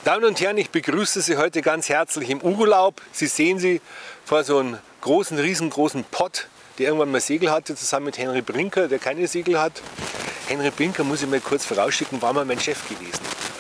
Damen und Herren, ich begrüße Sie heute ganz herzlich im Urlaub. Sie sehen sie vor so einem riesengroßen Pott, der irgendwann mal Segel hatte, zusammen mit Henry Brinker, der keine Segel hat. Henry Brinker, muss ich mal kurz vorausschicken, war mal mein Chef gewesen.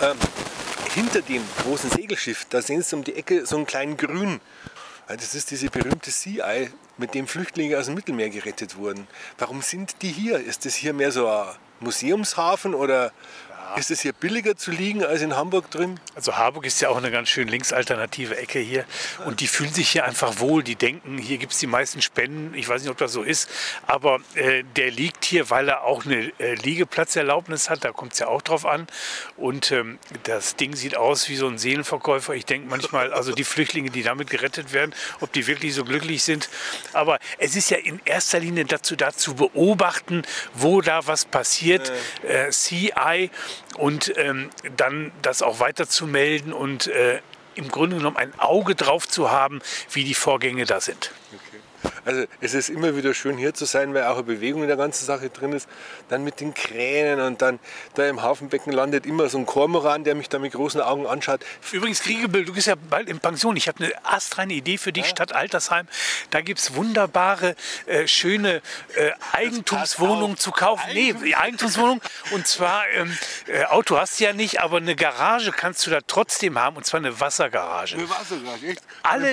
Hinter dem großen Segelschiff, da sehen Sie um die Ecke so einen kleinen Grün. Das ist diese berühmte Sea Eye, mit dem Flüchtlinge aus dem Mittelmeer gerettet wurden. Warum sind die hier? Ist das hier mehr so ein Museumshafen oder ist es hier billiger zu liegen als in Hamburg drin? Also Harburg ist ja auch eine ganz schön linksalternative Ecke hier und die fühlen sich hier einfach wohl. Die denken, hier gibt es die meisten Spenden. Ich weiß nicht, ob das so ist, aber der liegt hier, weil er auch eine Liegeplatzerlaubnis hat. Da kommt es ja auch drauf an. Und das Ding sieht aus wie so ein Seelenverkäufer. Ich denke manchmal, also die Flüchtlinge, die damit gerettet werden, ob die wirklich so glücklich sind. Aber es ist ja in erster Linie dazu da zu beobachten, wo da was passiert. Sea Eye. Und dann das auch weiter zu melden und im Grunde genommen ein Auge drauf zu haben, wie die Vorgänge da sind. Okay. Also es ist immer wieder schön hier zu sein, weil auch eine Bewegung in der ganzen Sache drin ist. Dann mit den Kränen und dann da im Hafenbecken landet immer so ein Kormoran, der mich da mit großen Augen anschaut. Übrigens, Kriegebill, du bist ja bald in Pension. Ich habe eine astreine Idee für dich, Stadt Altersheim. Da gibt es wunderbare, schöne Eigentumswohnungen zu kaufen. Nee, Eigentumswohnungen. Und zwar, Auto hast du ja nicht, aber eine Garage kannst du da trotzdem haben. Und zwar eine Wassergarage. Eine Wassergarage, echt?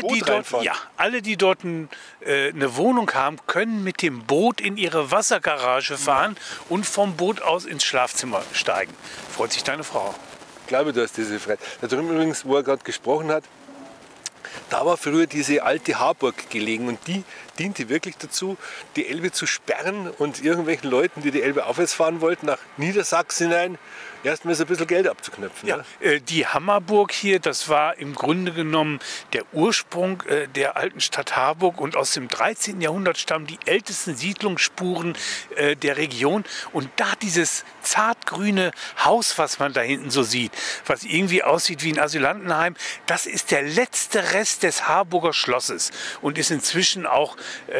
Alle, die dort eine Wohnung haben, können mit dem Boot in ihre Wassergarage fahren und vom Boot aus ins Schlafzimmer steigen. Freut sich deine Frau? Ich glaube, du hast diese Freiheit. Da drüben übrigens, wo er gerade gesprochen hat, da war früher diese alte Harburg gelegen und die diente wirklich dazu, die Elbe zu sperren und irgendwelchen Leuten, die die Elbe aufwärts fahren wollten, nach Niedersachsen hinein, erstmal so ein bisschen Geld abzuknöpfen. Ja, die Hammerburg hier, das war im Grunde genommen der Ursprung der alten Stadt Harburg und aus dem 13. Jahrhundert stammen die ältesten Siedlungsspuren der Region. Und da dieses zartgrüne Haus, was man da hinten so sieht, was irgendwie aussieht wie ein Asylantenheim, das ist der letzte Rest des Harburger Schlosses und ist inzwischen auch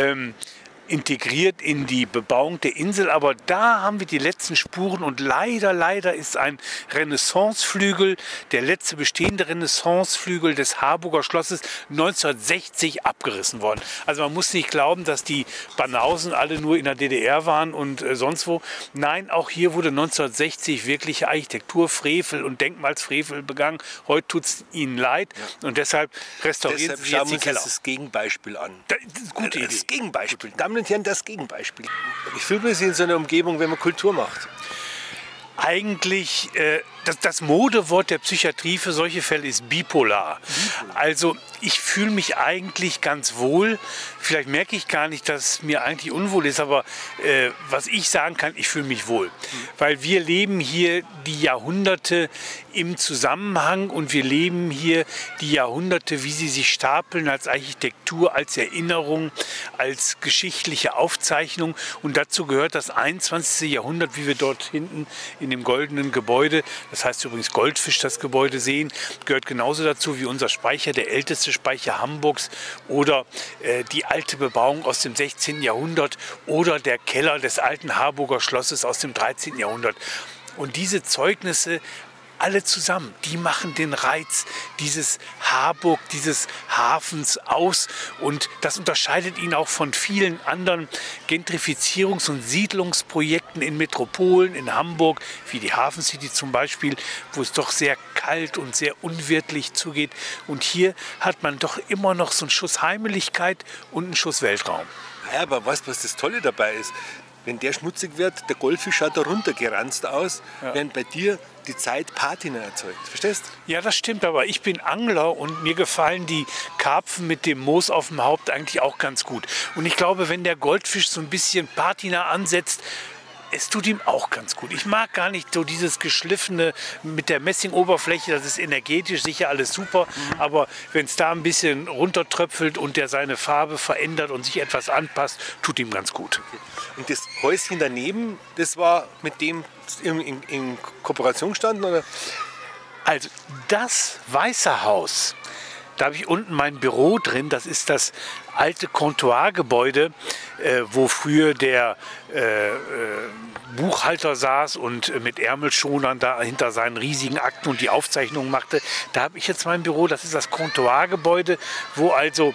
integriert in die Bebauung der Insel, aber da haben wir die letzten Spuren und leider ist ein Renaissanceflügel, der letzte bestehende Renaissanceflügel des Harburger Schlosses 1960 abgerissen worden. Also man muss nicht glauben, dass die Banausen alle nur in der DDR waren und sonst wo. Nein, auch hier wurde 1960 wirkliche Architekturfrevel und Denkmalsfrevel begangen. Heute tut es ihnen leid und deshalb restaurieren sie jetzt die Keller. Das Gegenbeispiel an. Das ist eine gute Idee. Das Gegenbeispiel. Damen und Herren, das Gegenbeispiel. Ich fühle mich in so einer Umgebung, wenn man Kultur macht. Eigentlich, das Modewort der Psychiatrie für solche Fälle ist bipolar. Also ich fühle mich eigentlich ganz wohl. Vielleicht merke ich gar nicht, dass es mir eigentlich unwohl ist, aber was ich sagen kann, ich fühle mich wohl. Weil wir leben hier die Jahrhunderte im Zusammenhang und wir leben hier die Jahrhunderte, wie sie sich stapeln, als Architektur, als Erinnerung, als geschichtliche Aufzeichnung. Und dazu gehört das 21. Jahrhundert, wie wir dort hinten in dem goldenen Gebäude, das heißt übrigens Goldfisch, das Gebäude sehen, gehört genauso dazu wie unser Speicher, der älteste Speicher Hamburgs oder die alte Bebauung aus dem 16. Jahrhundert oder der Keller des alten Harburger Schlosses aus dem 13. Jahrhundert. Und diese Zeugnisse alle zusammen, die machen den Reiz dieses Harburg, dieses Hafens aus und das unterscheidet ihn auch von vielen anderen Gentrifizierungs- und Siedlungsprojekten in Metropolen, in Hamburg, wie die Hafen City zum Beispiel, wo es doch sehr kalt und sehr unwirtlich zugeht. Und hier hat man doch immer noch so einen Schuss Heimeligkeit und einen Schuss Weltraum. Ja, aber weißt du, was das Tolle dabei ist? Wenn der schmutzig wird, der Goldfisch schaut da runtergeranzt aus, während bei dir die Zeit Patina erzeugt. Verstehst? Ja, das stimmt, aber ich bin Angler und mir gefallen die Karpfen mit dem Moos auf dem Haupt eigentlich auch ganz gut. Und ich glaube, wenn der Goldfisch so ein bisschen Patina ansetzt, es tut ihm auch ganz gut. Ich mag gar nicht so dieses Geschliffene mit der Messingoberfläche, das ist energetisch sicher alles super, aber wenn es da ein bisschen runtertröpfelt und der seine Farbe verändert und sich etwas anpasst, tut ihm ganz gut. Und das Häuschen daneben, das war mit dem in Kooperation gestanden, oder? Also das Weiße Haus, Da habe ich unten mein Büro drin. Das ist das alte Comptoir-Gebäude, wo früher der Buchhalter saß und mit Ärmelschonern da hinter seinen riesigen Akten und die Aufzeichnungen machte. Da habe ich jetzt mein Büro. Das ist das Comptoir-Gebäude, wo also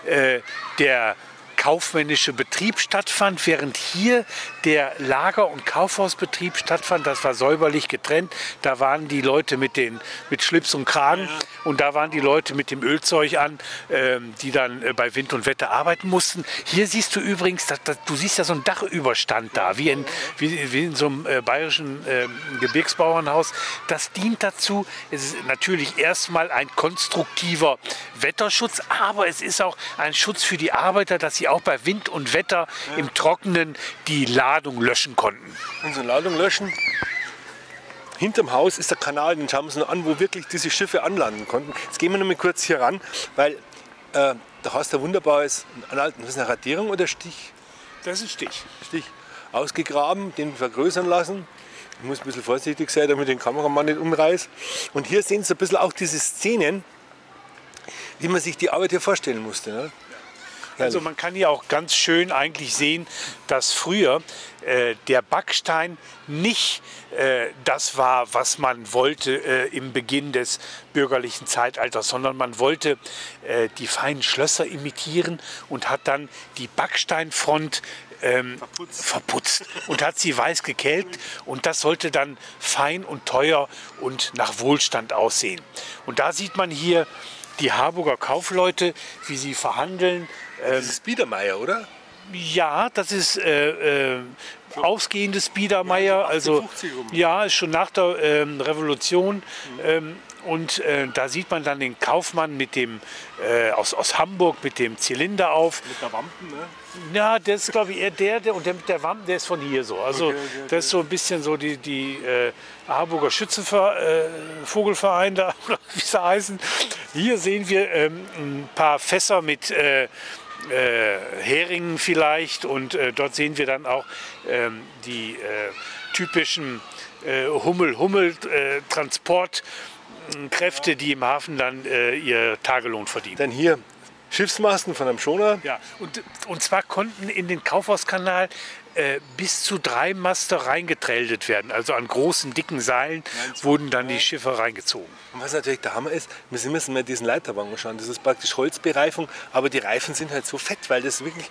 der kaufmännische Betrieb stattfand, während hier der Lager- und Kaufhausbetrieb stattfand. Das war säuberlich getrennt. Da waren die Leute mit Schlips und Kragen und da waren die Leute mit dem Ölzeug an, die dann bei Wind und Wetter arbeiten mussten. Hier siehst du übrigens, du siehst ja so einen Dachüberstand da, wie in so einem bayerischen Gebirgsbauernhaus. Das dient dazu, es ist natürlich erstmal ein konstruktiver Wetterschutz, aber es ist auch ein Schutz für die Arbeiter, dass sie auch bei Wind und Wetter im Trockenen die Ladung löschen konnten. Unsere Ladung löschen. Hinterm Haus ist der Kanal, den schauen wir uns noch an, wo wirklich diese Schiffe anlanden konnten. Jetzt gehen wir noch mal kurz hier ran, weil da hast du ein wunderbares, was ist eine Radierung oder Stich? Das ist ein Stich. Stich. Ausgegraben, den vergrößern lassen. Ich muss ein bisschen vorsichtig sein, damit ich den Kameramann nicht umreiß. Und hier sehen Sie ein bisschen auch diese Szenen, wie man sich die Arbeit hier vorstellen musste. Ne? Also man kann hier auch ganz schön eigentlich sehen, dass früher der Backstein nicht das war, was man wollte im Beginn des bürgerlichen Zeitalters, sondern man wollte die feinen Schlösser imitieren und hat dann die Backsteinfront verputzt und hat sie weiß gekelkt und das sollte dann fein und teuer und nach Wohlstand aussehen. Und da sieht man hier die Harburger Kaufleute, wie sie verhandeln. Das ist Biedermeier, oder? Ja, das ist ausgehendes Biedermeier. Also ja, ist schon nach der Revolution. Und da sieht man dann den Kaufmann mit dem, aus Hamburg mit dem Zylinder auf. Mit der Wampen, ne? Ja, das ist glaube ich eher der und der mit der Wampen, der ist von hier so. Also okay. Das ist so ein bisschen so die Harburger Schützenvogelverein da, oder wie sie heißen. Hier sehen wir ein paar Fässer mit Heringen vielleicht und dort sehen wir dann auch die typischen Hummel-Transportkräfte, die im Hafen dann ihr Tagelohn verdienen. Dann hier Schiffsmasten von einem Schoner. Ja, und zwar konnten in den Kaufhauskanal bis zu 3 Master reingeträldet werden. Also an großen, dicken Seilen wurden dann die Schiffe reingezogen. Und was natürlich der Hammer ist, wir müssen mal diesen Leiterwagen schauen. Das ist praktisch Holzbereifung, aber die Reifen sind halt so fett, weil das wirklich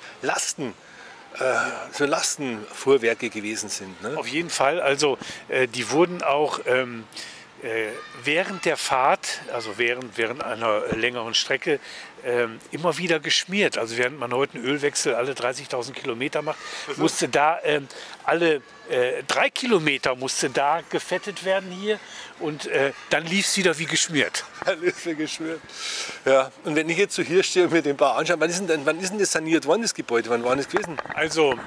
so Lastenfuhrwerke gewesen sind. Ne? Auf jeden Fall. Also die wurden auch während der Fahrt, also während einer längeren Strecke, immer wieder geschmiert. Also während man heute einen Ölwechsel alle 30.000 Kilometer macht, musste da alle 3 Kilometer musste da gefettet werden hier und dann lief es wieder wie geschmiert. Dann lief es wie geschmiert. Ja, und wenn ich jetzt so hier stehe und mir den Bau anschaue, wann ist denn das saniert worden, das Gebäude? Wann war das gewesen? Also,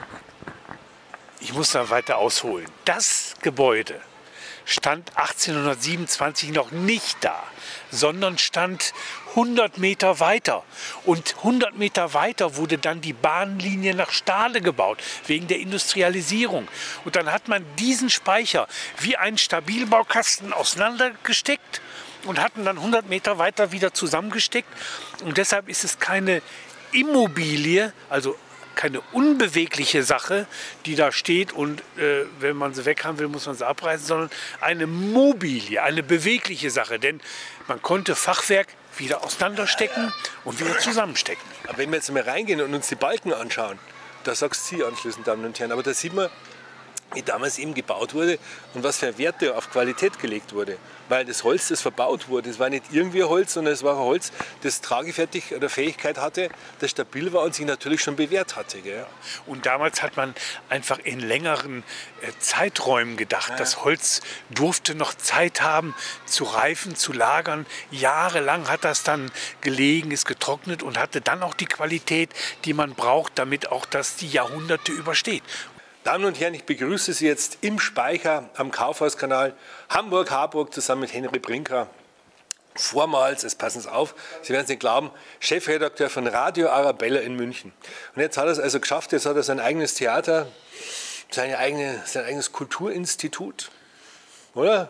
ich muss da weiter ausholen. Das Gebäude stand 1827 noch nicht da, sondern stand 100 Meter weiter. Und 100 Meter weiter wurde dann die Bahnlinie nach Stahle gebaut, wegen der Industrialisierung. Und dann hat man diesen Speicher wie einen Stabilbaukasten auseinandergesteckt und hatten dann 100 Meter weiter wieder zusammengesteckt. Und deshalb ist es keine Immobilie, also keine unbewegliche Sache, die da steht und wenn man sie weg haben will, muss man sie abreißen, sondern eine Mobilie, eine bewegliche Sache. Denn man konnte Fachwerk wieder auseinanderstecken und wieder zusammenstecken. Aber wenn wir jetzt mal reingehen und uns die Balken anschauen, da sagst Sie anschließend, Damen und Herren, aber da sieht man, wie damals eben gebaut wurde und was für Werte auf Qualität gelegt wurde. Weil das Holz, das verbaut wurde, das war nicht irgendwie Holz, sondern es war ein Holz, das Tragefertig oder Fähigkeit hatte, das stabil war und sich natürlich schon bewährt hatte. Gell? Und damals hat man einfach in längeren Zeiträumen gedacht. Ja. Das Holz durfte noch Zeit haben zu reifen, zu lagern. Jahrelang hat das dann gelegen, ist getrocknet und hatte dann auch die Qualität, die man braucht, damit auch das die Jahrhunderte übersteht. Damen und Herren, ich begrüße Sie jetzt im Speicher am Kaufhauskanal Hamburg-Harburg zusammen mit Henry Brinker. Vormals, jetzt passen Sie auf, Sie werden es nicht glauben, Chefredakteur von Radio Arabella in München. Und jetzt hat er es also geschafft, jetzt hat er sein eigenes Theater, sein eigenes Kulturinstitut, oder?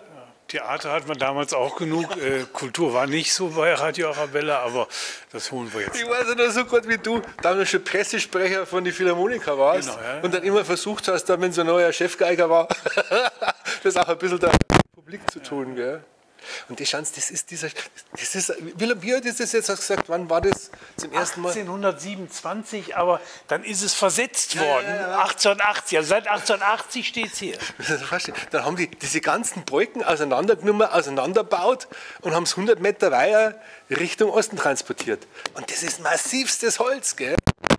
Theater hat man damals auch genug. Kultur war nicht so bei Radio Arabella, aber das holen wir jetzt. Ich weiß ja noch so gut wie du, damals schon Pressesprecher von die Philharmoniker warst, Genau, ja. und dann immer versucht hast, dann, wenn so ein neuer Chefgeiger war, das auch ein bisschen der Publik zu tun. Gell? Und die Chance, das ist, wie alt ist das jetzt, hast du gesagt, wann war das zum ersten Mal? 1827, aber dann ist es versetzt worden, 1880, also seit 1880 steht es hier. Dann haben die diese ganzen Balken auseinandergenommen, auseinandergebaut und haben es 100 Meter weiter Richtung Osten transportiert. Und das ist massivstes Holz, gell?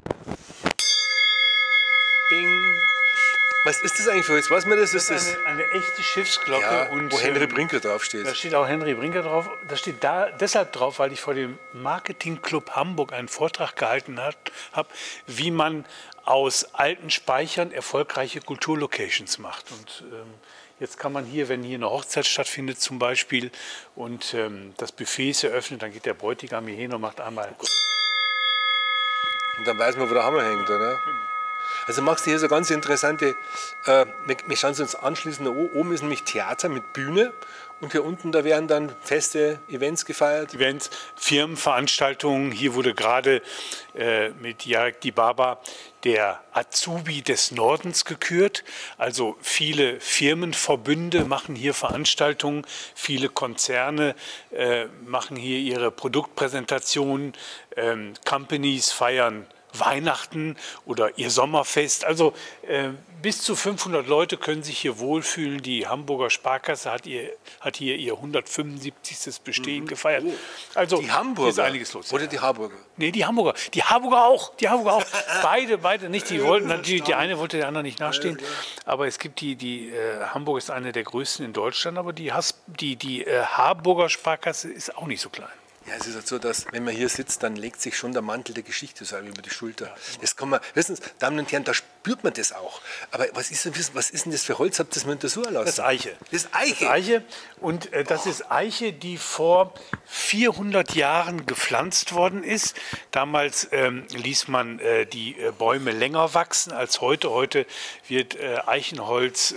Bing. Was ist das eigentlich für Holz? Weiß man das? Das ist eine echte Schiffsglocke. Ja, und, wo Henry Brinker draufsteht. Da steht auch Henry Brinker drauf. Das steht da deshalb drauf, weil ich vor dem Marketingclub Hamburg einen Vortrag gehalten habe, wie man aus alten Speichern erfolgreiche Kulturlocations macht. Und jetzt kann man hier, wenn hier eine Hochzeit stattfindet zum Beispiel und das Buffet ist eröffnet, dann geht der Bräutigam hier hin und macht einmal... Und dann weiß man, wo der Hammer hängt, oder? Also machst du hier so ganz interessante, wir schauen es uns anschließend an. Oben ist nämlich Theater mit Bühne und hier unten, da werden dann feste Events gefeiert. Events, Firmenveranstaltungen. Hier wurde gerade mit Jarek Dibaba der Azubi des Nordens gekürt. Also viele Firmenverbünde machen hier Veranstaltungen, viele Konzerne machen hier ihre Produktpräsentationen, Companies feiern Weihnachten oder ihr Sommerfest. Also bis zu 500 Leute können sich hier wohlfühlen. Die Hamburger Sparkasse hat hier ihr 175. Bestehen gefeiert. Also Die Hamburger? hier ist einiges los. Oder die Harburger? Nee, die Hamburger. Die Hamburger auch. Die Hamburger auch. Beide nicht. Die wollten natürlich, die eine wollte der andere nicht nachstehen. Aber es gibt Hamburg ist eine der größten in Deutschland, aber die Harburger Sparkasse ist auch nicht so klein. Ja, es ist halt so, dass wenn man hier sitzt, dann legt sich schon der Mantel der Geschichte so über die Schulter. Das kann man, wissen Sie, Damen und Herren, da spürt man das auch. Aber was ist denn das für Holz? Habt ihr das mal untersuchen lassen? Das ist Eiche. Das ist Eiche? Das ist Eiche. Und das ist Eiche, die vor 400 Jahren gepflanzt worden ist. Damals ließ man die Bäume länger wachsen als heute. Heute wird Eichenholz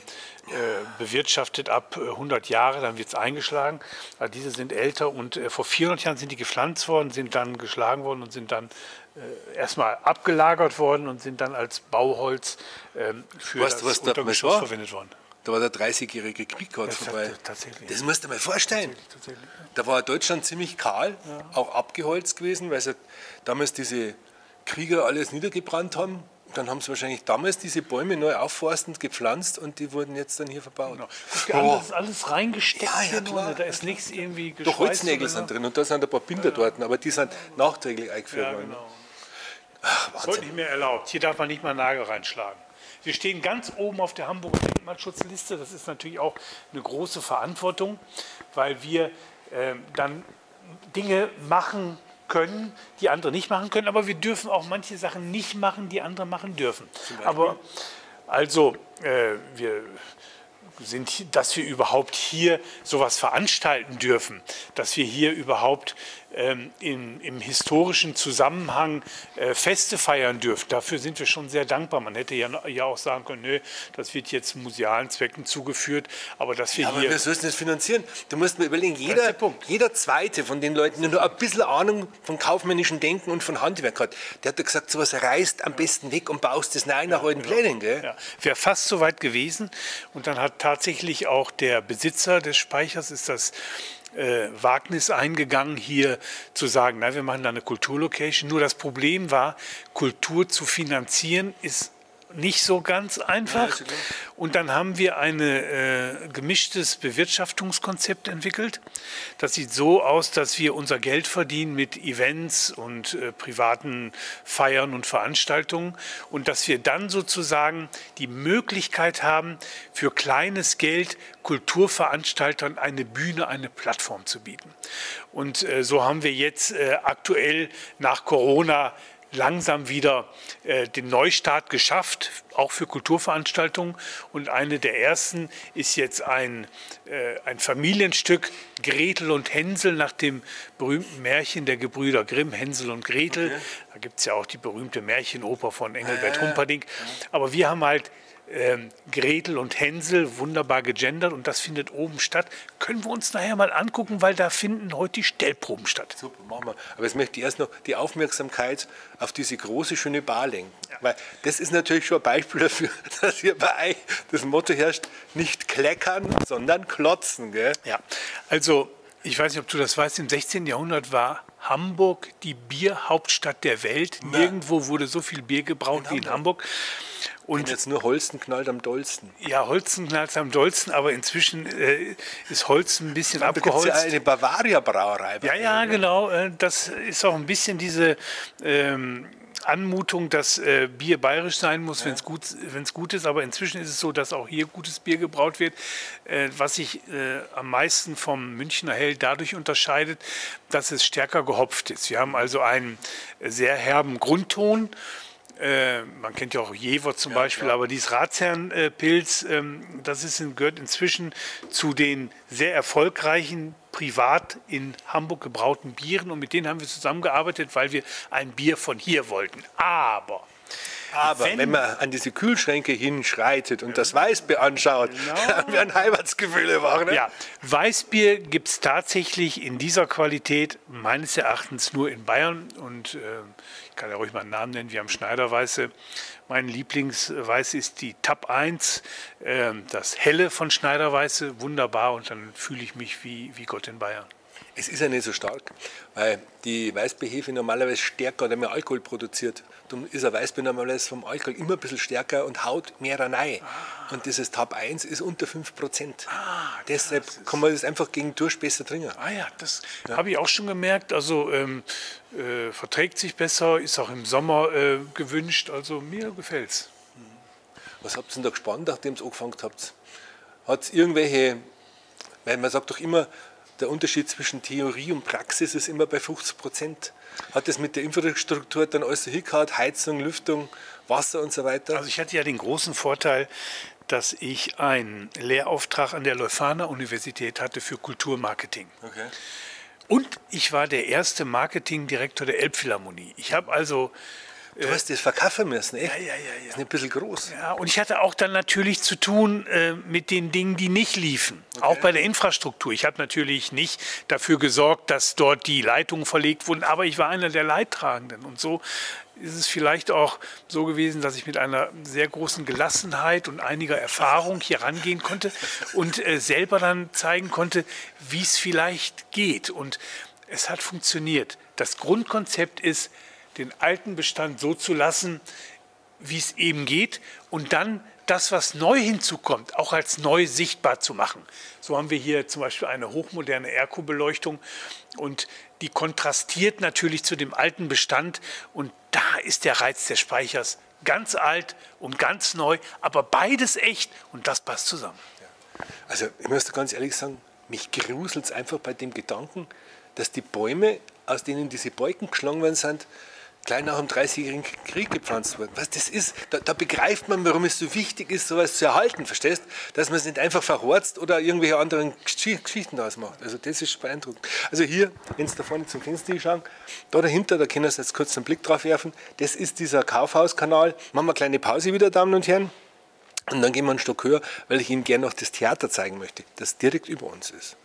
bewirtschaftet ab 100 Jahre, dann wird es eingeschlagen. Aber diese sind älter und vor 400 Jahren sind die gepflanzt worden, sind dann geschlagen worden und sind dann erstmal abgelagert worden und sind dann als Bauholz für das Untergeschoss verwendet worden. Da war der 30-jährige Krieg gerade vorbei. Tatsächlich. Das musst du dir mal vorstellen. Tatsächlich. Da war Deutschland ziemlich kahl, auch abgeholzt gewesen, weil sie damals diese Krieger alles niedergebrannt haben. Dann haben sie wahrscheinlich damals diese Bäume neu aufforstend gepflanzt und die wurden jetzt dann hier verbaut. Genau. Das ist alles reingesteckt hier klar. da ist nichts irgendwie geschweißt. Doch Holznägel sind drin und da sind ein paar Binder dort, aber die sind nachträglich eingeführt worden. Genau. Ach, Das ist heute nicht mehr erlaubt. Hier darf man nicht mal einen Nagel reinschlagen. Wir stehen ganz oben auf der Hamburger Denkmalschutzliste. Das ist natürlich auch eine große Verantwortung, weil wir dann Dinge machen können, die andere nicht machen können. Aber wir dürfen auch manche Sachen nicht machen, die andere machen dürfen. Aber also dass wir überhaupt hier sowas veranstalten dürfen, dass wir hier überhaupt im historischen Zusammenhang Feste feiern dürfen. Dafür sind wir schon sehr dankbar. Man hätte ja auch sagen können, nö, das wird jetzt musealen Zwecken zugeführt, aber dass wir aber hier... wer soll das finanzieren? Du musst mir überlegen, jeder Zweite von den Leuten, der nur ein bisschen Ahnung von kaufmännischem Denken und von Handwerk hat, der hat gesagt, sowas reißt am besten weg und baust das nach alten Plänen. Gell? Ja, wäre fast so weit gewesen. Und dann hat tatsächlich auch der Besitzer des Speichers, ist das Wagnis eingegangen, hier zu sagen, nein, wir machen da eine Kulturlocation. Nur das Problem war, Kultur zu finanzieren ist nicht so ganz einfach. Ja, und dann haben wir ein gemischtes Bewirtschaftungskonzept entwickelt. Das sieht so aus, dass wir unser Geld verdienen mit Events und privaten Feiern und Veranstaltungen und dass wir dann sozusagen die Möglichkeit haben, für kleines Geld Kulturveranstaltern eine Bühne, eine Plattform zu bieten. Und so haben wir jetzt aktuell nach Corona langsam wieder den Neustart geschafft, auch für Kulturveranstaltungen. Und eine der ersten ist jetzt ein Familienstück, Gretel und Hänsel, nach dem berühmten Märchen der Gebrüder Grimm, Hänsel und Gretel. Okay. Da gibt es ja auch die berühmte Märchenoper von Engelbert Humperdinck. Aber wir haben halt Gretel und Hänsel, wunderbar gegendert und das findet oben statt. Können wir uns nachher mal angucken, weil da finden heute die Stellproben statt. Super, machen wir. Aber jetzt möchte ich erst noch die Aufmerksamkeit auf diese große, schöne Bar lenken. Ja. Weil das ist natürlich schon ein Beispiel dafür, dass hier bei euch das Motto herrscht, nicht kleckern, sondern klotzen. Gell? Ja, also ich weiß nicht, ob du das weißt, im 16. Jahrhundert war Hamburg die Bierhauptstadt der Welt. Nirgendwo wurde so viel Bier gebraut wie in Hamburg. Und jetzt nur Holsten knallt am dollsten. Ja, Holsten knallt am dollsten, aber inzwischen ist Holsten ein bisschen abgeholzt. Da gibt es ja eine Bavaria-Brauerei. Ja, genau. Das ist auch ein bisschen diese Anmutung, dass Bier bayerisch sein muss, wenn es gut ist. Aber inzwischen ist es so, dass auch hier gutes Bier gebraut wird. Was sich am meisten vom Münchner Hell dadurch unterscheidet, dass es stärker gehopft ist. Wir haben also einen sehr herben Grundton. Man kennt ja auch Jever zum Beispiel, aber dieses Ratsherrenpilz, das gehört inzwischen zu den sehr erfolgreichen privat in Hamburg gebrauten Bieren und mit denen haben wir zusammengearbeitet, weil wir ein Bier von hier wollten. Aber wenn man an diese Kühlschränke hinschreitet und das Weißbier anschaut, dann werden Heimatsgefühle wach. Ne? Ja, Weißbier gibt es tatsächlich in dieser Qualität meines Erachtens nur in Bayern und ich kann ja ruhig mal einen Namen nennen, wir haben Schneiderweiße. Mein Lieblingsweiße ist die Tab 1, das Helle von Schneiderweiße, wunderbar und dann fühle ich mich wie Gott in Bayern. Es ist ja nicht so stark, weil die Weißbierhefe normalerweise stärker oder mehr Alkohol produziert. Darum ist ein Weißbier normalerweise vom Alkohol immer ein bisschen stärker und haut mehr rein. Und dieses Tab 1 ist unter 5%. Deshalb kann man das einfach gegen Durst besser trinken. Ja, das habe ich auch schon gemerkt. Also verträgt sich besser, ist auch im Sommer gewünscht. Also mir gefällt es. Was habt ihr denn da gespannt, nachdem ihr angefangen habt? Hat es irgendwelche, weil man sagt doch immer, der Unterschied zwischen Theorie und Praxis ist immer bei 50%. Hat das mit der Infrastruktur dann alles so hingehauen, Heizung, Lüftung, Wasser und so weiter? Also ich hatte ja den großen Vorteil, dass ich einen Lehrauftrag an der Leuphana Universität hatte für Kulturmarketing. Okay. Und ich war der erste Marketingdirektor der Elbphilharmonie. Ich habe also... Du hast das verkaufen müssen, echt? Ja. Das ist ein bisschen groß. Ja, und ich hatte auch dann natürlich zu tun mit den Dingen, die nicht liefen. Okay. Auch bei der Infrastruktur. Ich habe natürlich nicht dafür gesorgt, dass dort die Leitungen verlegt wurden, aber ich war einer der Leidtragenden. Und so ist es vielleicht auch so gewesen, dass ich mit einer sehr großen Gelassenheit und einiger Erfahrung hier rangehen konnte und selber dann zeigen konnte, wie es vielleicht geht. Und es hat funktioniert. Das Grundkonzept ist, den alten Bestand so zu lassen, wie es eben geht und dann das, was neu hinzukommt, auch als neu sichtbar zu machen. So haben wir hier zum Beispiel eine hochmoderne Airco-Beleuchtung und die kontrastiert natürlich zu dem alten Bestand und da ist der Reiz des Speichers ganz alt und ganz neu, aber beides echt und das passt zusammen. Also ich muss ganz ehrlich sagen, mich gruselt es einfach bei dem Gedanken, dass die Bäume, aus denen diese Balken geschlagen worden sind, gleich nach dem 30-jährigen Krieg gepflanzt wurden. Was das ist, da begreift man, warum es so wichtig ist, sowas zu erhalten, verstehst? Dass man es nicht einfach verhorzt oder irgendwelche anderen Geschichten daraus macht. Also das ist beeindruckend. Also hier, wenn Sie da vorne zum Fenster schauen, da dahinter, da können Sie jetzt kurz einen Blick drauf werfen, das ist dieser Kaufhauskanal. Machen wir eine kleine Pause wieder, Damen und Herren. Und dann gehen wir einen Stock höher, weil ich Ihnen gerne noch das Theater zeigen möchte, das direkt über uns ist.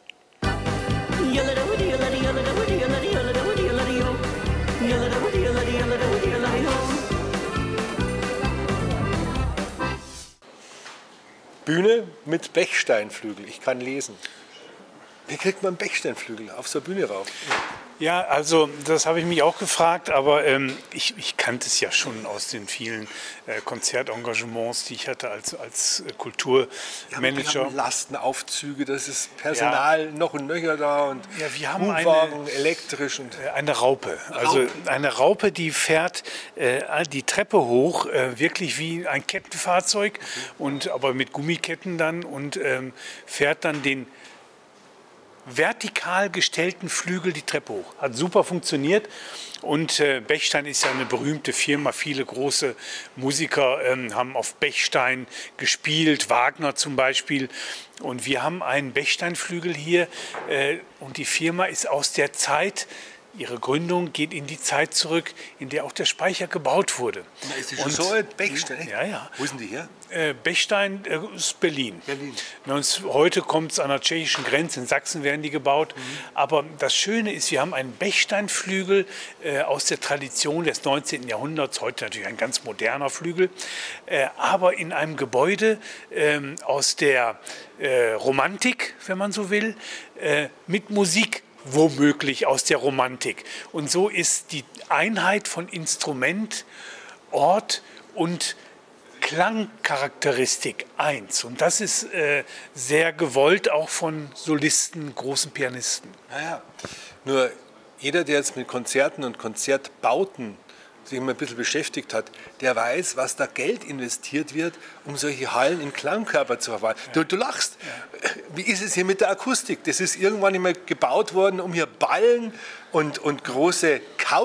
Bühne mit Bechsteinflügel. Ich kann lesen. Wie kriegt man einen Bechsteinflügel auf so eine Bühne rauf? Ja, also das habe ich mich auch gefragt, aber ich kannte es ja schon aus den vielen Konzertengagements, die ich hatte als Kulturmanager. Wir haben Lastenaufzüge, das ist Personal noch und nöcher da und wir haben Hubwagen, elektrisch. Und eine Raupe. Also eine Raupe, die fährt die Treppe hoch, wirklich wie ein Kettenfahrzeug, aber mit Gummiketten dann und fährt dann den vertikal gestellten Flügel die Treppe hoch. Hat super funktioniert und Bechstein ist ja eine berühmte Firma. Viele große Musiker haben auf Bechstein gespielt, Wagner zum Beispiel. Und wir haben einen Bechsteinflügel hier und die Firma ist aus der Zeit ihre Gründung geht in die Zeit zurück, in der auch der Speicher gebaut wurde. Na, ist die schon so alt? Bechstein? Ja, ja. Wo ist denn die her? Bechstein ist Berlin. Berlin. Heute kommt es an der tschechischen Grenze, in Sachsen werden die gebaut. Aber das Schöne ist, wir haben einen Bechsteinflügel aus der Tradition des 19. Jahrhunderts, heute natürlich ein ganz moderner Flügel, aber in einem Gebäude aus der Romantik, wenn man so will, mit Musik womöglich aus der Romantik. Und so ist die Einheit von Instrument, Ort und Klangcharakteristik eins. Und das ist sehr gewollt auch von Solisten, großen Pianisten. Naja, nur jeder, der jetzt mit Konzerten und Konzertbauten sich immer ein bisschen beschäftigt hat, der weiß, was da Geld investiert wird, um solche Hallen in Klangkörper zu verwandeln. Ja. Du lachst. Ja. Wie ist es hier mit der Akustik? Das ist irgendwann immer gebaut worden, um hier Ballen und große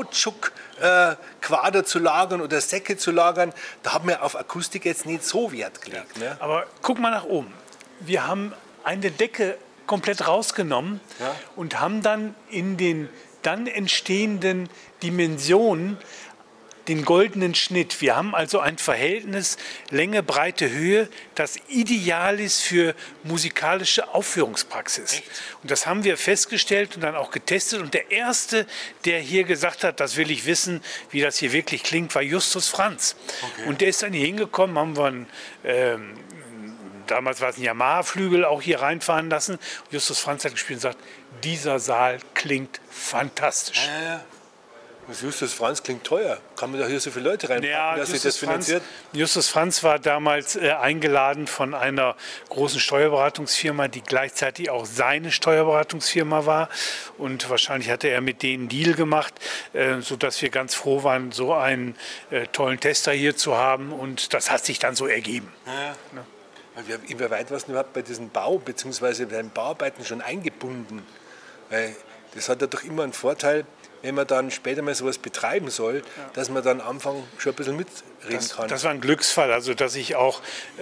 Kautschuk-Quader zu lagern oder Säcke zu lagern. Da haben wir auf Akustik jetzt nicht so Wert gelegt. Ja. Ne? Aber guck mal nach oben. Wir haben eine Decke komplett rausgenommen und haben dann in den dann entstehenden Dimensionen den goldenen Schnitt. Wir haben also ein Verhältnis Länge, Breite, Höhe, das ideal ist für musikalische Aufführungspraxis. Echt? Und das haben wir festgestellt und dann auch getestet. Und der Erste, der hier gesagt hat, das will ich wissen, wie das hier wirklich klingt, war Justus Franz. Okay. Und der ist dann hier hingekommen, haben wir einen, damals war es ein Yamaha-Flügel, auch hier reinfahren lassen. Justus Franz hat gespielt und sagt, dieser Saal klingt fantastisch. Ja. Das Justus Franz klingt teuer. Kann man da hier so viele Leute reinpacken, dass sich das finanziert? Justus Franz war damals eingeladen von einer großen Steuerberatungsfirma, die gleichzeitig auch seine Steuerberatungsfirma war. Und wahrscheinlich hatte er mit denen einen Deal gemacht, sodass wir ganz froh waren, so einen tollen Tester hier zu haben. Und das hat sich dann so ergeben. Ja. Inwieweit war es überhaupt bei diesem Bau bzw. bei den Bauarbeiten schon eingebunden? Weil das hat ja doch immer einen Vorteil, wenn man dann später mal sowas betreiben soll, dass man dann am Anfang schon ein bisschen mitreden kann. Das war ein Glücksfall, also dass ich auch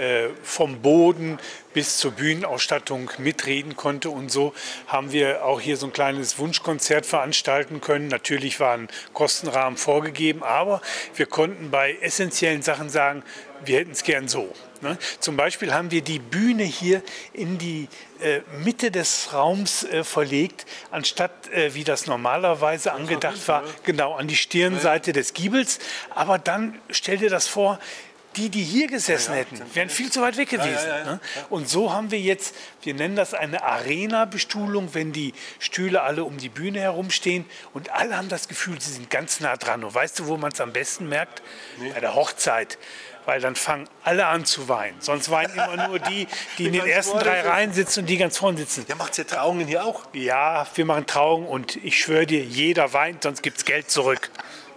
vom Boden bis zur Bühnenausstattung mitreden konnte. Und so haben wir auch hier so ein kleines Wunschkonzert veranstalten können. Natürlich war ein Kostenrahmen vorgegeben, aber wir konnten bei essentiellen Sachen sagen, wir hätten es gern so. Ne? Zum Beispiel haben wir die Bühne hier in die Mitte des Raums verlegt, anstatt wie das normalerweise angedacht war, genau an die Stirnseite des Giebels. Aber dann stell dir das vor, die hier gesessen hätten, wären viel zu weit weg gewesen. Ne? Und so haben wir jetzt, wir nennen das eine Arena-Bestuhlung, wenn die Stühle alle um die Bühne herumstehen und alle haben das Gefühl, sie sind ganz nah dran. Und weißt du, wo man es am besten merkt? Nee. Bei der Hochzeit. Weil dann fangen alle an zu weinen. Sonst weinen immer nur die in den ersten 3 Reihen sitzen und die ganz vorne sitzen. Ja, macht ihr Trauungen hier auch? Ja, wir machen Trauungen und ich schwöre dir, jeder weint, sonst gibt es Geld zurück.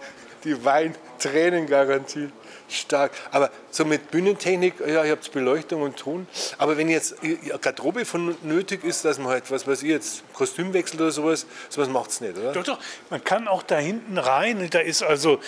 Die Wein-Tränen-Garantie. Stark. Aber so mit Bühnentechnik, ja, ihr habt Beleuchtung und Ton. Aber wenn jetzt Garderobe von nötig ist, dass man halt, was weiß ich jetzt, Kostüm wechselt oder sowas macht es nicht, oder? Doch. Man kann auch da hinten rein. Da ist also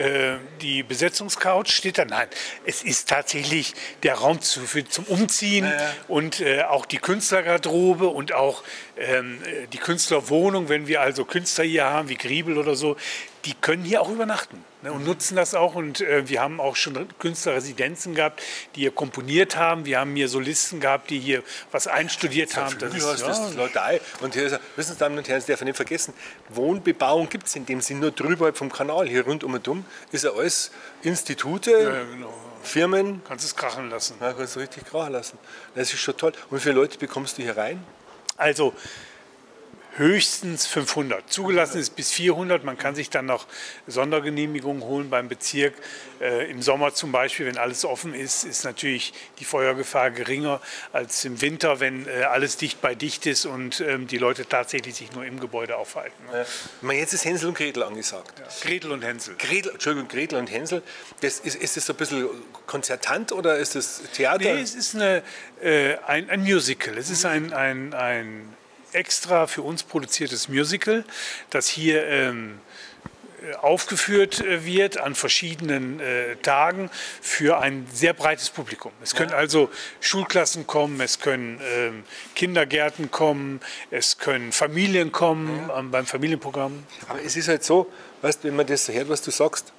die Besetzungscouch, steht da. Nein, es ist tatsächlich der Raum zum Umziehen und auch die Künstlergarderobe und auch die Künstlerwohnung, wenn wir also Künstler hier haben, wie Griebel oder so, die können hier auch übernachten, ne, und nutzen das auch. Und wir haben auch schon Künstlerresidenzen gehabt, die hier komponiert haben. Wir haben hier Solisten gehabt, die hier was einstudiert haben. Das ist Lordei. Und hier ist, wissen Sie, Damen und Herren, Sie dürfen nicht vergessen, Wohnbebauung gibt es in dem Sinn nur drüber vom Kanal. Hier rund um und um ist ja alles Institute, Firmen. Kannst es krachen lassen. Ja, kannst du richtig krachen lassen. Das ist schon toll. Und wie viele Leute bekommst du hier rein? Also höchstens 500. Zugelassen ist bis 400. Man kann sich dann noch Sondergenehmigungen holen beim Bezirk. Im Sommer zum Beispiel, wenn alles offen ist, ist natürlich die Feuergefahr geringer als im Winter, wenn alles dicht bei dicht ist und die Leute tatsächlich sich nur im Gebäude aufhalten. Ja. Jetzt ist Hänsel und Gretel angesagt. Ja. Gretel und Hänsel. Gretel und Hänsel. Ist das so ein bisschen konzertant oder ist das Theater? Nee, es ist ein Musical. Es ist ein extra für uns produziertes Musical, das hier aufgeführt wird an verschiedenen Tagen für ein sehr breites Publikum. Es können also Schulklassen kommen, es können Kindergärten kommen, es können Familien kommen beim Familienprogramm. Aber es ist halt so, weißt, wenn man das hört, was du sagst,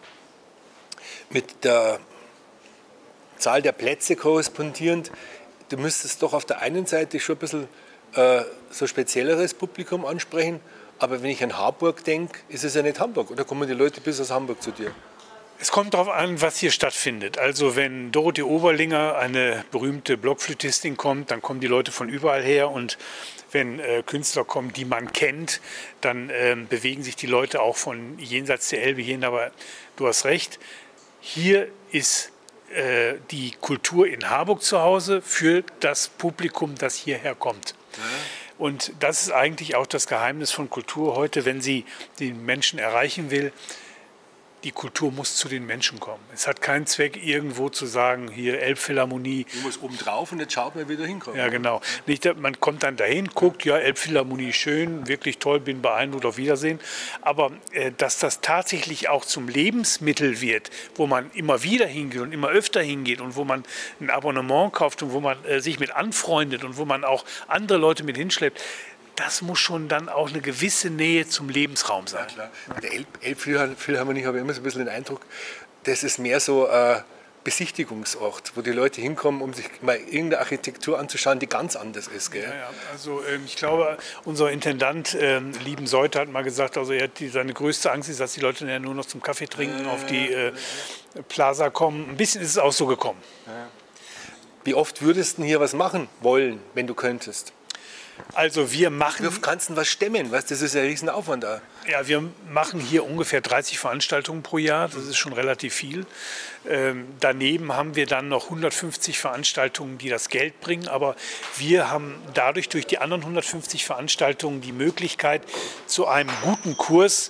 mit der Zahl der Plätze korrespondierend, du müsstest doch auf der einen Seite schon ein bisschen so spezielleres Publikum ansprechen, aber wenn ich an Harburg denke, ist es ja nicht Hamburg. Oder kommen die Leute bis aus Hamburg zu dir? Es kommt darauf an, was hier stattfindet. Also wenn Dorothee Oberlinger, eine berühmte Blockflötistin, kommt, dann kommen die Leute von überall her. Und wenn Künstler kommen, die man kennt, dann bewegen sich die Leute auch von jenseits der Elbe hierhin. Aber du hast recht, hier ist die Kultur in Harburg zu Hause für das Publikum, das hierher kommt. Und das ist eigentlich auch das Geheimnis von Kultur heute, wenn sie den Menschen erreichen will. Die Kultur muss zu den Menschen kommen. Es hat keinen Zweck, irgendwo zu sagen, hier Elbphilharmonie. Du musst oben drauf und jetzt schaut man, wie da hinkommt. Ja, genau. Nicht, man kommt dann dahin, guckt, ja, Elbphilharmonie schön, wirklich toll, bin beeindruckt, auf Wiedersehen. Aber dass das tatsächlich auch zum Lebensmittel wird, wo man immer wieder hingeht und immer öfter hingeht und wo man ein Abonnement kauft und wo man sich mit anfreundet und wo man auch andere Leute mit hinschleppt, das muss schon dann auch eine gewisse Nähe zum Lebensraum sein. Ja, klar. Bei der Elbphilharmonie habe ich immer so ein bisschen den Eindruck, das ist mehr so ein Besichtigungsort, wo die Leute hinkommen, um sich mal irgendeine Architektur anzuschauen, die ganz anders ist. Gell? Ja, also ich glaube, unser Intendant Lieben Seuter hat mal gesagt, also seine größte Angst ist, dass die Leute ja nur noch zum Kaffee trinken auf die Plaza kommen. Ein bisschen ist es auch so gekommen. Ja. Wie oft würdest du hier was machen wollen, wenn du könntest? Also wir machen... Du kannst du was stemmen, weißt, das ist ja ein Riesenaufwand da. Ja, wir machen hier ungefähr 30 Veranstaltungen pro Jahr, das ist schon relativ viel. Daneben haben wir dann noch 150 Veranstaltungen, die das Geld bringen, aber wir haben dadurch durch die anderen 150 Veranstaltungen die Möglichkeit, zu einem guten Kurs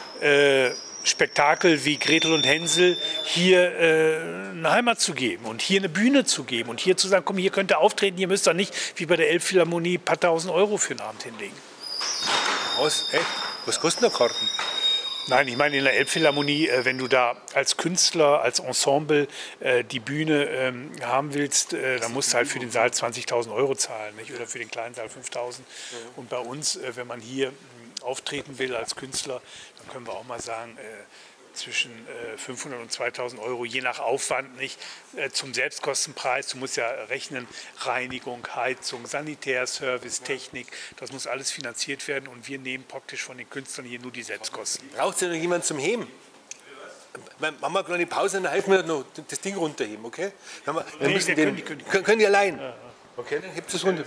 Spektakel wie Gretel und Hänsel hier eine Heimat zu geben und hier eine Bühne zu geben und hier zu sagen, komm, hier könnt ihr auftreten, ihr müsst doch nicht wie bei der Elbphilharmonie ein paar tausend Euro für einen Abend hinlegen. Was? Echt? Was kosten da Karten? Nein, ich meine in der Elbphilharmonie, wenn du da als Künstler, als Ensemble die Bühne haben willst, dann musst du halt für den Saal 20.000 Euro zahlen, nicht? Oder für den kleinen Saal 5.000. Und bei uns, wenn man hier auftreten will als Künstler, dann können wir auch mal sagen, zwischen 500 und 2.000 Euro, je nach Aufwand, nicht zum Selbstkostenpreis. Du musst ja rechnen, Reinigung, Heizung, Sanitärservice, Technik, das muss alles finanziert werden und wir nehmen praktisch von den Künstlern hier nur die Selbstkosten. Braucht ihr noch jemanden zum Heben? Machen wir eine Nicht-Pause, dann helfen wir noch das Ding runterheben, okay? Können die allein? Ja. Okay, dann hebt es runter.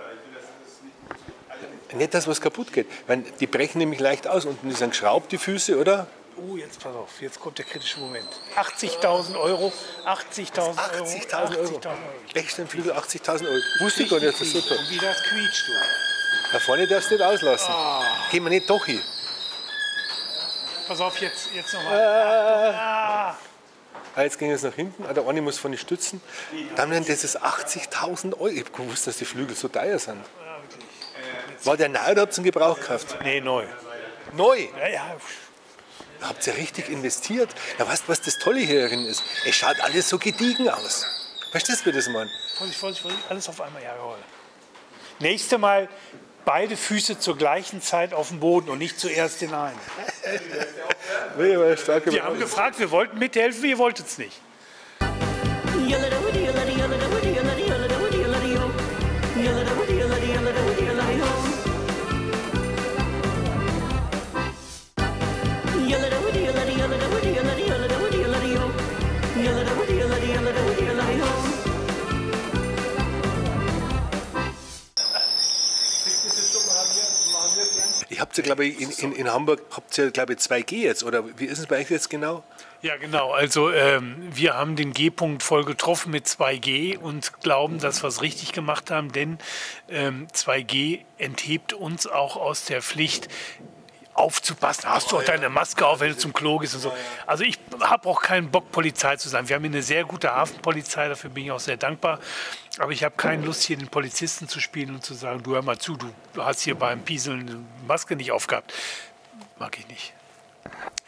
Nicht, dass was kaputt geht. Die brechen nämlich leicht aus. Unten sind geschraubt, die Füße, oder? Oh, jetzt pass auf, jetzt kommt der kritische Moment. 80.000 Euro, 80.000 Euro. 80.000 Euro. Bechsteinflügel, 80.000 Euro. Wusste ich gar nicht, dass das so tut. Und wie das quietscht, du. Da vorne darfst du nicht auslassen. Gehen wir nicht doch hin. Pass auf, jetzt nochmal. Jetzt ging es nach hinten. Der eine muss vorne stützen. Dann das ist 80.000 Euro. Ich habe gewusst, dass die Flügel so teuer sind. War der neu oder habt ihr ihn Gebrauch gekauft? Nee, neu. Neu? Ja. Habt ihr richtig investiert? Ja, weißt du, was das Tolle hierin ist? Es schaut alles so gediegen aus. Verstehst du, wie das meinen? Vorsicht, alles auf einmal, jawohl. Nächstes Mal beide Füße zur gleichen Zeit auf dem Boden und nicht zuerst den einen. Wir haben gefragt, wir wollten mithelfen, ihr wolltet es nicht. Ihr habt ja, glaube ich, in Hamburg habt ihr, glaube ich, 2G jetzt, oder wie ist es bei euch jetzt genau? Ja, genau. Also wir haben den G-Punkt voll getroffen mit 2G und glauben, dass wir es richtig gemacht haben, denn 2G enthebt uns auch aus der Pflicht, aufzupassen. Hast du auch deine Maske auf, wenn du zum Klo gehst und so. Also ich habe auch keinen Bock, Polizei zu sein. Wir haben hier eine sehr gute Hafenpolizei, dafür bin ich auch sehr dankbar. Aber ich habe keine Lust, hier den Polizisten zu spielen und zu sagen, du hör mal zu, du hast hier beim Pieseln eine Maske nicht aufgehabt. Mag ich nicht.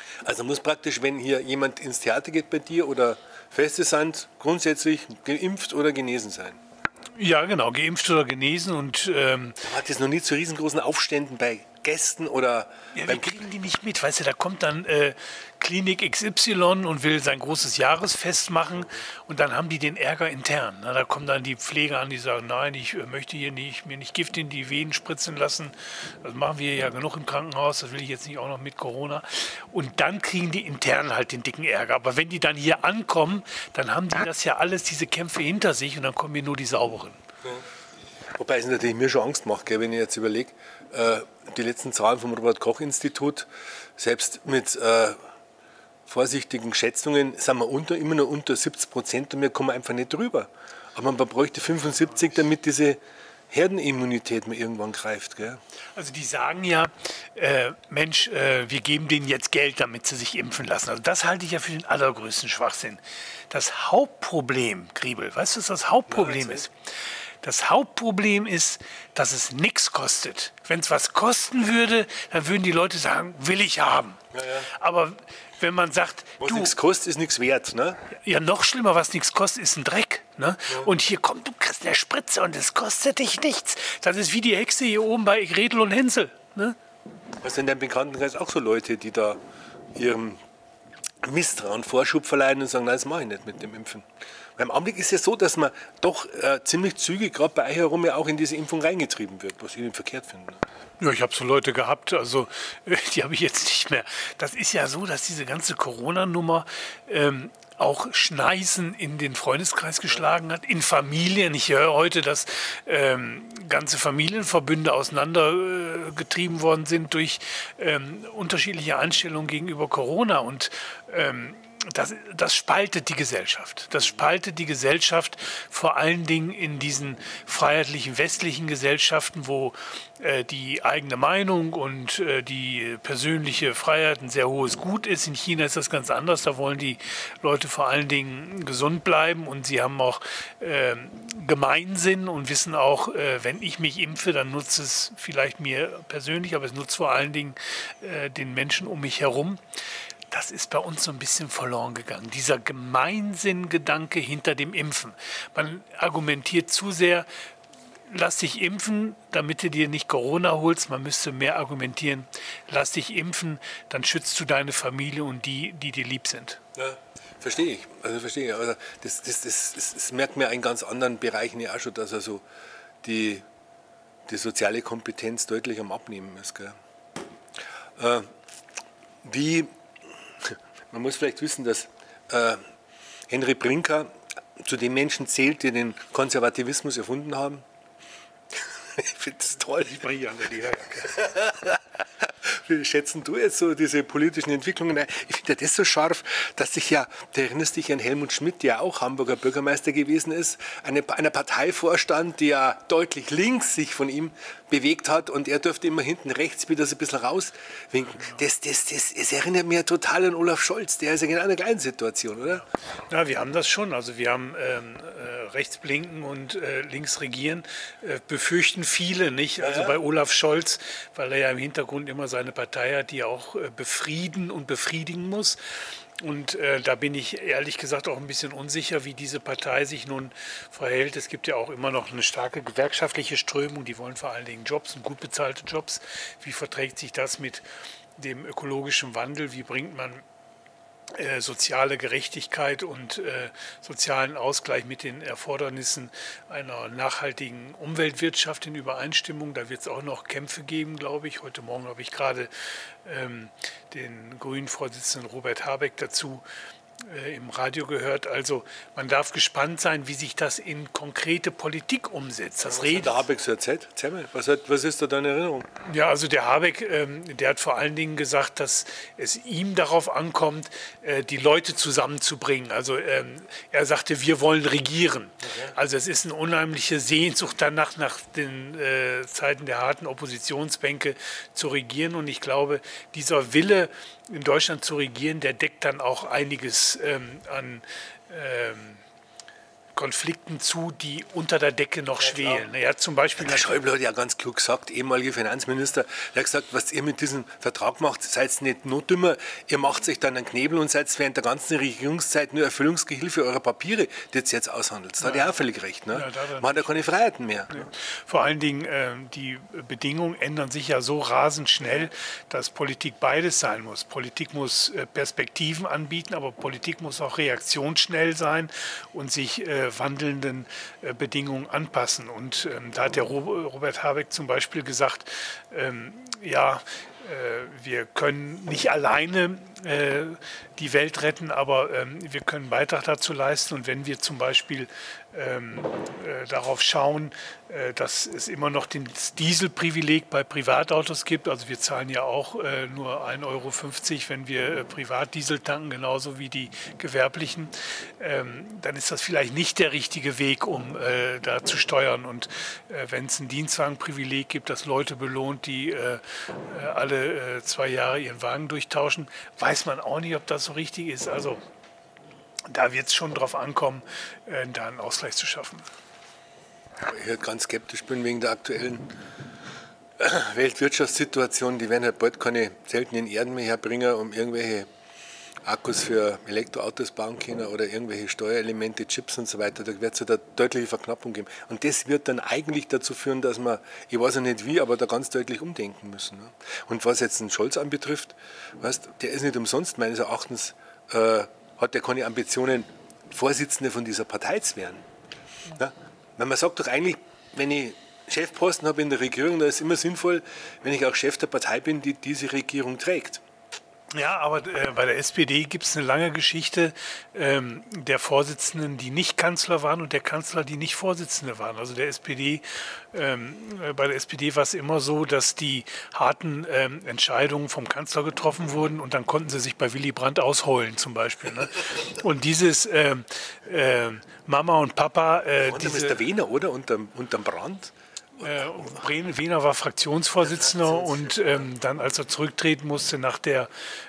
Also muss praktisch, wenn hier jemand ins Theater geht bei dir oder Feste sind, grundsätzlich geimpft oder genesen sein. Ja, genau, geimpft oder genesen und Hat es noch nie zu riesengroßen Aufständen bei Gästen oder ja, wir kriegen die nicht mit, weißt du, da kommt dann Klinik XY und will sein großes Jahresfest machen und dann haben die den Ärger intern. Na, da kommen dann die Pfleger an, die sagen, nein, ich möchte hier nicht, mir nicht Gift in die Venen spritzen lassen. Das machen wir ja genug im Krankenhaus, das will ich jetzt nicht auch noch mit Corona. Und dann kriegen die intern halt den dicken Ärger. Aber wenn die dann hier ankommen, dann haben die das ja alles, diese Kämpfe hinter sich und dann kommen hier nur die Sauberen. Wobei es natürlich mir schon Angst macht, gell, wenn ich jetzt überlege, die letzten Zahlen vom Robert-Koch-Institut, selbst mit vorsichtigen Schätzungen sind wir immer noch unter 70% und wir kommen einfach nicht drüber. Aber man bräuchte 75, damit diese Herdenimmunität mal irgendwann greift. Gell? Also die sagen ja, Mensch, wir geben denen jetzt Geld, damit sie sich impfen lassen. Also das halte ich ja für den allergrößten Schwachsinn. Das Hauptproblem, Griebel, weißt du, was das Hauptproblem ist? Das Hauptproblem ist, dass es nichts kostet. Wenn es was kosten würde, dann würden die Leute sagen, will ich haben. Ja, ja. Aber wenn man sagt, was nichts kostet, ist nichts wert. Ne? Ja, noch schlimmer, was nichts kostet, ist ein Dreck. Ne? Ja. Und hier kommt, du kriegst eine Spritze und es kostet dich nichts. Das ist wie die Hexe hier oben bei Gretel und Hänsel. Ne? Was sind in deinem Bekanntenkreis auch so Leute, die da ihrem Misstrauen Vorschub verleihen und sagen, nein, das mache ich nicht mit dem Impfen. Beim Augenblick ist es so, dass man doch ziemlich zügig, gerade bei euch herum, ja auch in diese Impfung reingetrieben wird, was ich nicht verkehrt finde. Ja, ich habe so Leute gehabt, also die habe ich jetzt nicht mehr. Das ist ja so, dass diese ganze Corona-Nummer auch Schneisen in den Freundeskreis geschlagen hat, in Familien. Ich höre heute, dass ganze Familienverbünde auseinandergetrieben worden sind durch unterschiedliche Einstellungen gegenüber Corona und das spaltet die Gesellschaft. Das spaltet die Gesellschaft vor allen Dingen in diesen freiheitlichen westlichen Gesellschaften, wo die eigene Meinung und die persönliche Freiheit ein sehr hohes Gut ist. In China ist das ganz anders. Da wollen die Leute vor allen Dingen gesund bleiben und sie haben auch Gemeinsinn und wissen auch, wenn ich mich impfe, dann nutzt es vielleicht mir persönlich, aber es nutzt vor allen Dingen den Menschen um mich herum. Das ist bei uns so ein bisschen verloren gegangen. Dieser Gemeinsinngedanke hinter dem Impfen. Man argumentiert zu sehr, lass dich impfen, damit du dir nicht Corona holst. Man müsste mehr argumentieren, lass dich impfen, dann schützt du deine Familie und die dir lieb sind. Ja, verstehe ich. Also verstehe ich. Also das merkt man in ganz anderen Bereichen ja auch schon, dass also die soziale Kompetenz deutlich am Abnehmen ist. Gell? Man muss vielleicht wissen, dass Henry Brinker zu den Menschen zählt, die den Konservativismus erfunden haben. Ich finde das toll. Ich bringe hier an der Lederjacke. Wie schätzen du jetzt so diese politischen Entwicklungen? Ich finde das so scharf, dass sich ja, du erinnerst dich an Helmut Schmidt, der auch Hamburger Bürgermeister gewesen ist, einer Parteivorstand, der ja deutlich links sich von ihm bewegt hat und er durfte immer hinten rechts wieder so ein bisschen rauswinken. Das erinnert mich ja total an Olaf Scholz, der ist ja genau in einer gleichen Situation, oder? Ja, wir haben das schon. Also wir haben rechts blinken und links regieren, befürchten viele nicht. Also bei Olaf Scholz, weil er ja im Hintergrund immer seine Partei hat, die auch befrieden und befriedigen muss. Und da bin ich ehrlich gesagt auch ein bisschen unsicher, wie diese Partei sich nun verhält. Es gibt ja auch immer noch eine starke gewerkschaftliche Strömung, die wollen vor allen Dingen Jobs und gut bezahlte Jobs. Wie verträgt sich das mit dem ökologischen Wandel? Wie bringt man soziale Gerechtigkeit und sozialen Ausgleich mit den Erfordernissen einer nachhaltigen Umweltwirtschaft in Übereinstimmung? Da wird es auch noch Kämpfe geben, glaube ich. Heute Morgen habe ich gerade den Grünen-Vorsitzenden Robert Habeck dazu im Radio gehört. Also man darf gespannt sein, wie sich das in konkrete Politik umsetzt. Was hat der Habeck so erzählt? Erzähl mal, was ist da deine Erinnerung? Ja, also der Habeck, der hat vor allen Dingen gesagt, dass es ihm darauf ankommt, die Leute zusammenzubringen. Also er sagte, wir wollen regieren. Okay. Also es ist eine unheimliche Sehnsucht danach, nach den Zeiten der harten Oppositionsbänke zu regieren. Und ich glaube, dieser Wille, in Deutschland zu regieren, der deckt dann auch einiges an Konflikten zu, die unter der Decke noch schwelen. Ja, zum Beispiel der Schäuble hat ja ganz klug gesagt, ehemaliger Finanzminister, der hat gesagt, was ihr mit diesem Vertrag macht, seid nicht nur dümmer, ihr macht euch dann einen Knebel und seid während der ganzen Regierungszeit nur Erfüllungsgehilfe eurer Papiere, die ihr jetzt aushandelt. Da hat er auch völlig recht. Ne? Ja, man hat ja keine Freiheiten mehr. Ja. Vor allen Dingen, die Bedingungen ändern sich ja so rasend schnell, dass Politik beides sein muss. Politik muss Perspektiven anbieten, aber Politik muss auch reaktionsschnell sein und sich wandelnden Bedingungen anpassen. Und da hat der Robert Habeck zum Beispiel gesagt, wir können nicht alleine die Welt retten, aber wir können einen Beitrag dazu leisten. Und wenn wir zum Beispiel darauf schauen, dass es immer noch das Dieselprivileg bei Privatautos gibt, also wir zahlen ja auch nur 1,50 Euro, wenn wir Privatdiesel tanken, genauso wie die gewerblichen, dann ist das vielleicht nicht der richtige Weg, um da zu steuern. Und wenn es ein Dienstwagenprivileg gibt, das Leute belohnt, die alle 2 Jahre ihren Wagen durchtauschen, weiß man auch nicht, ob das so richtig ist. Also da wird es schon drauf ankommen, da einen Ausgleich zu schaffen. Ich halt ganz skeptisch bin wegen der aktuellen Weltwirtschaftssituation. Die werden halt bald keine seltenen Erden mehr herbringen, um irgendwelche Akkus für Elektroautos bauen können oder irgendwelche Steuerelemente, Chips und so weiter. Da wird es halt eine deutliche Verknappung geben. Und das wird dann eigentlich dazu führen, dass wir, ich weiß ja nicht wie, aber da ganz deutlich umdenken müssen. Ne? Und was jetzt den Scholz anbetrifft, weißt, der ist nicht umsonst, meines Erachtens, hat er keine Ambitionen, Vorsitzender von dieser Partei zu werden. Ja? Weil man sagt doch eigentlich, wenn ich Chefposten habe in der Regierung, dann ist es immer sinnvoll, wenn ich auch Chef der Partei bin, die diese Regierung trägt. Ja, aber bei der SPD gibt es eine lange Geschichte der Vorsitzenden, die nicht Kanzler waren und der Kanzler, die nicht Vorsitzende waren. Also bei der SPD war es immer so, dass die harten Entscheidungen vom Kanzler getroffen wurden und dann konnten sie sich bei Willy Brandt ausheulen zum Beispiel. Ne? Und dieses Mama und Papa... Das ist der Wiener, oder? Unterm Brandt? Wehner war Fraktionsvorsitzender und dann, als er zurücktreten musste nach der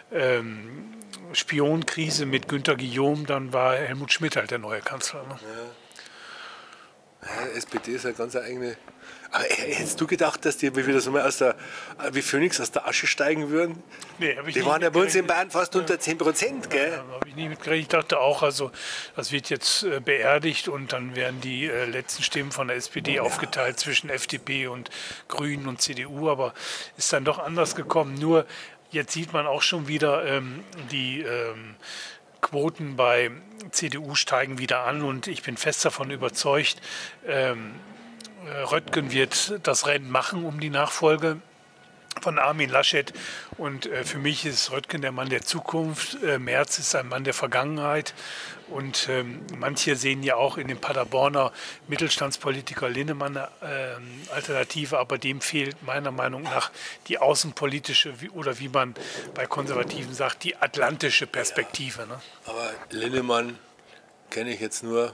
Spionkrise mit Günter Guillaume, dann war Helmut Schmidt halt der neue Kanzler. Ne? Ja, SPD ist eine ganz eigene... Aber hättest du gedacht, dass die wieder so mal wie Phönix aus der Asche steigen würden? Nee, habe ich die nicht waren ja bei uns in Bayern fast unter 10%, gell? Ja, habe ich nicht mitgerechnet. Ich dachte auch, also das wird jetzt beerdigt und dann werden die letzten Stimmen von der SPD aufgeteilt zwischen FDP und Grünen und CDU, aber ist dann doch anders gekommen. Nur jetzt sieht man auch schon wieder die Quoten bei CDU steigen wieder an und ich bin fest davon überzeugt, Röttgen wird das Rennen machen um die Nachfolge von Armin Laschet. Und für mich ist Röttgen der Mann der Zukunft. Merz ist ein Mann der Vergangenheit. Und manche sehen ja auch in dem Paderborner Mittelstandspolitiker Linnemann eine Alternative, aber dem fehlt meiner Meinung nach die außenpolitische oder wie man bei Konservativen sagt, die atlantische Perspektive. Ne? Aber Linnemann kenne ich jetzt nur...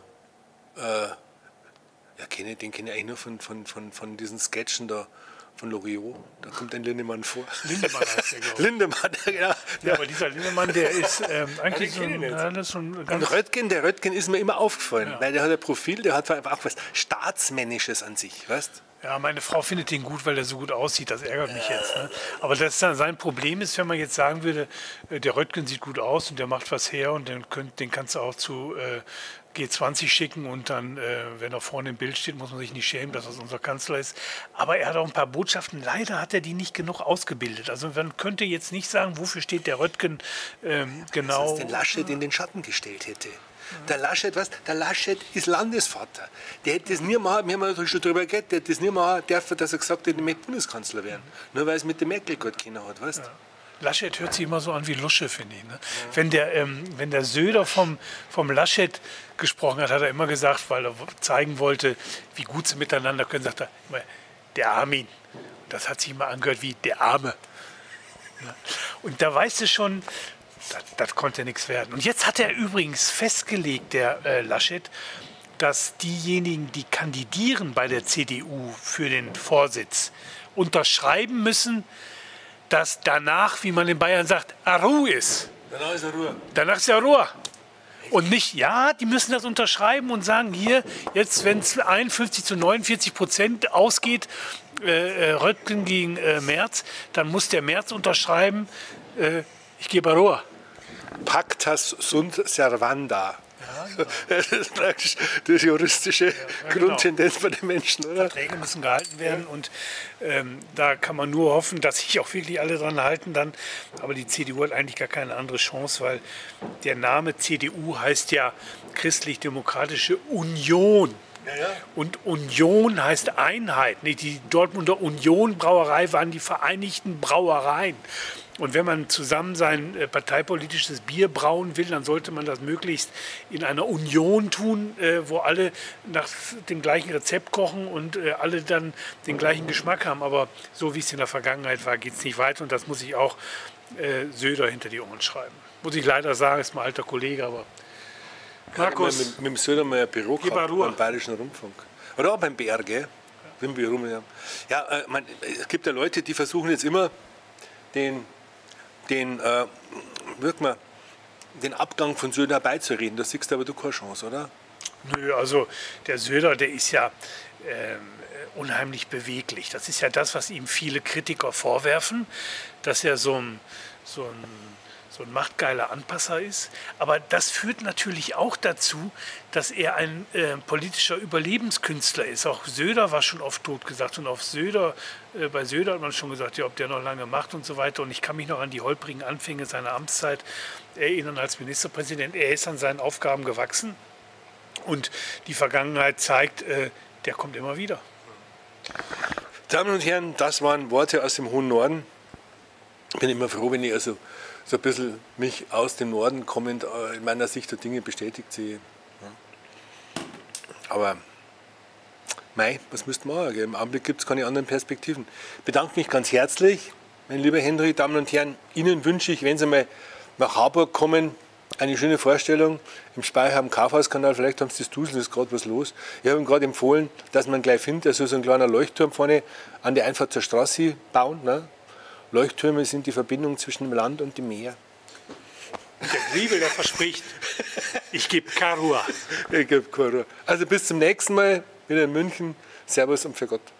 den kenne ich eigentlich nur von diesen Sketchen da von Loriot. Da kommt ein Lindemann vor. Lindemann heißt der, glaube ich. Lindemann, genau. Ja, aber dieser Lindemann, der ist eigentlich so ein ganz... Der Röttgen ist mir immer aufgefallen, weil der hat ein Profil, der hat einfach was Staatsmännisches an sich, weißt? Ja, meine Frau findet den gut, weil er so gut aussieht. Das ärgert mich jetzt. Ne? Aber das dann sein Problem ist, wenn man jetzt sagen würde, der Röttgen sieht gut aus und der macht was her und den kannst du auch zu G20 schicken und dann, wenn er vorne im Bild steht, muss man sich nicht schämen, dass das unser Kanzler ist. Aber er hat auch ein paar Botschaften. Leider hat er die nicht genug ausgebildet. Also man könnte jetzt nicht sagen, wofür steht der Röttgen genau. Dass den Laschet in den Schatten gestellt hätte. Der Laschet, was? Der Laschet ist Landesvater. Der hätte das nie machen, wir haben ja schon darüber geredet, der hätte das nie machen dürfen, dass er gesagt hat, er möchte Bundeskanzler werden. Nur weil es mit der Merkel gut keiner hat, weißt du? Ja. Laschet hört sich immer so an wie Lusche, finde ich. Ne? Ja. Wenn der Söder vom Laschet gesprochen hat, hat er immer gesagt, weil er zeigen wollte, wie gut sie miteinander können, sagt er immer, der Armin. Das hat sich immer angehört wie der Arme. Ja. Und da weißt du schon, das konnte nichts werden. Und jetzt hat er übrigens festgelegt, der Laschet, dass diejenigen, die kandidieren bei der CDU für den Vorsitz, unterschreiben müssen, dass danach, wie man in Bayern sagt, Ruhe ist. Danach ist Ruhe. Danach ist ja Ruhe. Und nicht, ja, die müssen das unterschreiben und sagen, hier, jetzt, wenn es 51-49% ausgeht, Röttgen gegen Merz, dann muss der Merz unterschreiben, ich gehe Baroa. Pacta sunt servanda. Ja, genau. Das ist praktisch die juristische Grundtendenz bei den Menschen, oder? Verträge müssen gehalten werden und da kann man nur hoffen, dass sich auch wirklich alle dran halten dann. Aber die CDU hat eigentlich gar keine andere Chance, weil der Name CDU heißt ja Christlich-Demokratische Union. Ja. Und Union heißt Einheit. Die Dortmunder Union Brauerei waren die Vereinigten Brauereien. Und wenn man zusammen sein parteipolitisches Bier brauen will, dann sollte man das möglichst in einer Union tun, wo alle nach dem gleichen Rezept kochen und alle dann den gleichen Geschmack haben. Aber so wie es in der Vergangenheit war, geht es nicht weiter. Und das muss ich auch Söder hinter die Ohren schreiben. Muss ich leider sagen, ist mein alter Kollege, aber Markus. Mit dem Söder mal ein Büro gehabt, beim Bayerischen Rundfunk. Oder auch beim BR, gell? Ja. Im Büro. Ja, es gibt ja Leute, die versuchen jetzt immer den Abgang von Söder beizureden. Da siehst du aber du keine Chance, oder? Nö, also der Söder, der ist ja unheimlich beweglich. Das ist ja das, was ihm viele Kritiker vorwerfen, dass er so ein machtgeiler Anpasser ist. Aber das führt natürlich auch dazu, dass er ein politischer Überlebenskünstler ist. Auch Söder war schon oft totgesagt. Und bei Söder hat man schon gesagt, ja, ob der noch lange macht und so weiter. Und ich kann mich noch an die holprigen Anfänge seiner Amtszeit erinnern als Ministerpräsident. Er ist an seinen Aufgaben gewachsen. Und die Vergangenheit zeigt, der kommt immer wieder. Damen und Herren, das waren Worte aus dem hohen Norden. Ich bin immer froh, wenn ich also so ein bisschen mich aus dem Norden kommend in meiner Sicht der Dinge bestätigt sehe. Aber mei, was müsste man machen? Im Augenblick gibt es keine anderen Perspektiven. Ich bedanke mich ganz herzlich, mein lieber Henry, Damen und Herren. Ihnen wünsche ich, wenn Sie mal nach Harburg kommen, eine schöne Vorstellung im Speicher am Kaufhauskanal. Vielleicht haben Sie das Duseln, ist gerade was los. Ich habe Ihnen gerade empfohlen, dass man gleich findet, also so ein kleiner Leuchtturm vorne an die Einfahrt zur Straße bauen. Ne? Leuchttürme sind die Verbindung zwischen dem Land und dem Meer. Und der Griebel, der verspricht, ich gebe Karua. Ich gebe Karua. Also bis zum nächsten Mal wieder in München. Servus und für Gott.